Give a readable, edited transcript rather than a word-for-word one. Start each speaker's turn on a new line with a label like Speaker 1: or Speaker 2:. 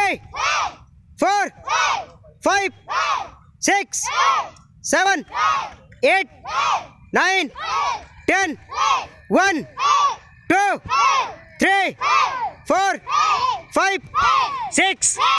Speaker 1: 3, 4, 5, 6, 7, 8, 9, 10, 1, 2, 3, 4, 5, 6.